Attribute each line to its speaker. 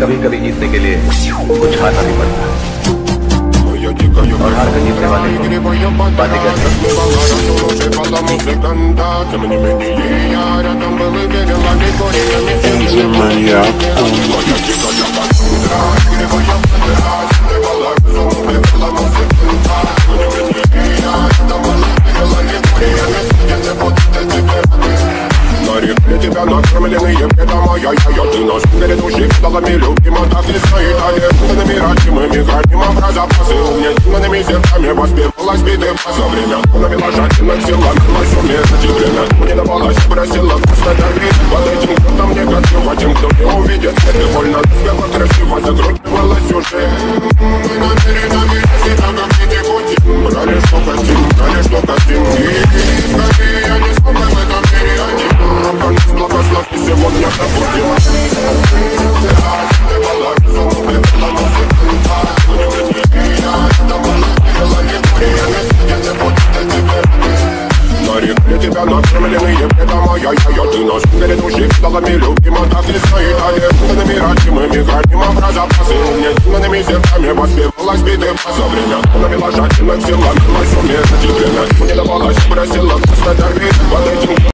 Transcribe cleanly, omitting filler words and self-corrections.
Speaker 1: कभी कभी जीतने के लिए कुछ हारना भी पड़ता है, और हार कर जीतने वाले को बातें कहते
Speaker 2: тебя накормленные предомой, ты наш перед души столами любима, так и стоит агентными родимыми гранимом про запасы угнетенными зерками воспевалась биты за время, навела жадных силами, лась уместить время, не давалась, просила просто давить под этим, кто там негатива, тем, кто не увидит свет, больно успела красиво закручивалась уже. Мы намерены всегда как дети пути, брали что хотим, и скорее я не смогу в этом мире один. Благослови сегодня забудем. На реке тебя накормленные предомой, ты наш перед души столами любима, так и стоит агентными родимыми гранимом про запасы угнетенными зерками воспевалась биты за время, навела жадных силами, лась уместить время, не давалась, просила просто давить под этим.